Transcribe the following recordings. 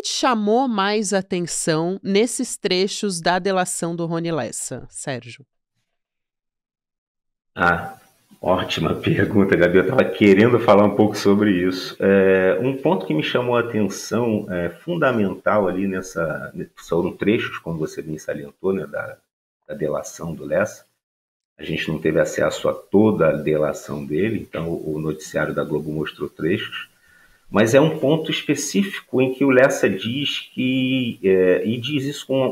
te chamou mais atenção nesses trechos da delação do Rony Lessa, Sérgio? Ah, ótima pergunta, Gabi. Eu estava querendo falar um pouco sobre isso. Um ponto que me chamou a atenção, fundamental ali são trechos, como você bem salientou, né, da delação do Lessa. A gente não teve acesso a toda a delação dele, então o noticiário da Globo mostrou trechos. Mas é um ponto específico em que o Lessa diz que, e diz isso com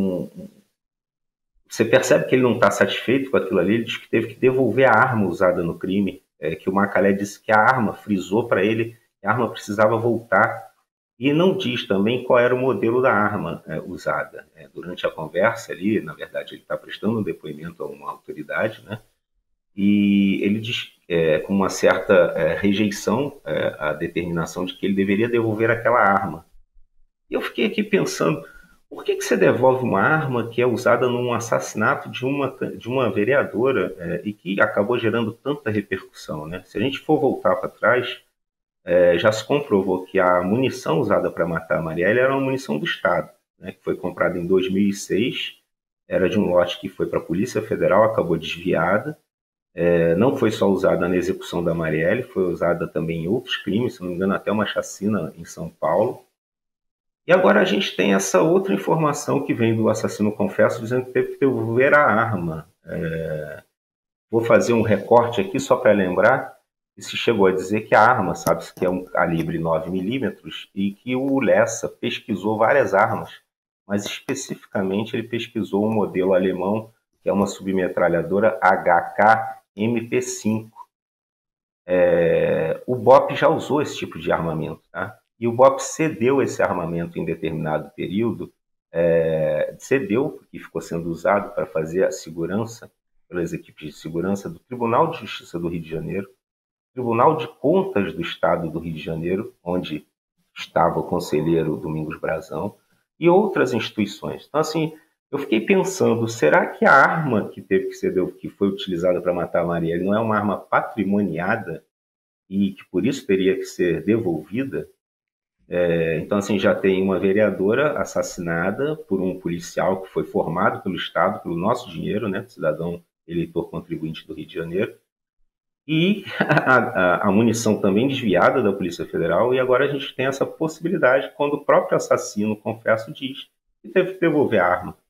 você percebe que ele não está satisfeito com aquilo ali, ele diz que teve que devolver a arma usada no crime, que o Macalé disse que a arma, frisou para ele que a arma precisava voltar, e não diz também qual era o modelo da arma usada. Durante a conversa ali, na verdade, ele está prestando um depoimento a uma autoridade, né? E ele diz com uma certa rejeição a determinação de que ele deveria devolver aquela arma. E eu fiquei aqui pensando, por que você devolve uma arma que é usada num assassinato de uma vereadora e que acabou gerando tanta repercussão, né? Se a gente for voltar para trás, já se comprovou que a munição usada para matar a Marielle era uma munição do Estado, né, que foi comprada em 2006, era de um lote que foi para a Polícia Federal, acabou desviada, não foi só usada na execução da Marielle, foi usada também em outros crimes, se não me engano até uma chacina em São Paulo. E agora a gente tem essa outra informação que vem do assassino confesso, dizendo que teve que devolver a arma. Vou fazer um recorte aqui só para lembrar que se chegou a dizer que a arma, sabe-se que é um calibre 9 mm e que o Lessa pesquisou várias armas, mas especificamente ele pesquisou um modelo alemão, que é uma submetralhadora HK-MP5. O BOP já usou esse tipo de armamento, tá? E o BOP cedeu esse armamento em determinado período, cedeu, porque ficou sendo usado para fazer a segurança, pelas equipes de segurança do Tribunal de Justiça do Rio de Janeiro, Tribunal de Contas do Estado do Rio de Janeiro, onde estava o conselheiro Domingos Brazão, e outras instituições. Então, assim, eu fiquei pensando, será que a arma que teve que ser, que foi utilizada para matar a Marielle não é uma arma patrimoniada e que por isso teria que ser devolvida? Então, assim, já tem uma vereadora assassinada por um policial que foi formado pelo Estado, pelo nosso dinheiro, né, cidadão eleitor contribuinte do Rio de Janeiro, e a munição também desviada da Polícia Federal, e agora a gente tem essa possibilidade quando o próprio assassino, confesso, diz que teve que devolver a arma.